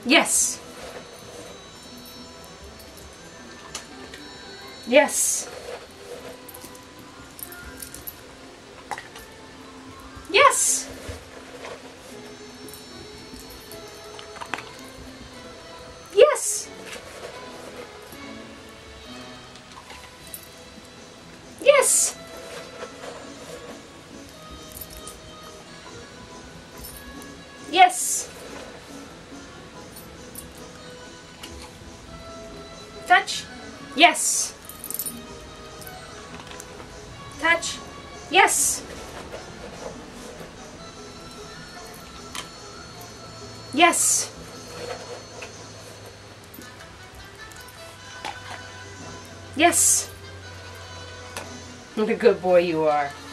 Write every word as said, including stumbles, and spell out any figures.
Yes. Yes. Yes. Yes. Yes. Yes. Touch. Yes. Touch. Yes. Yes. Yes. What a good boy you are.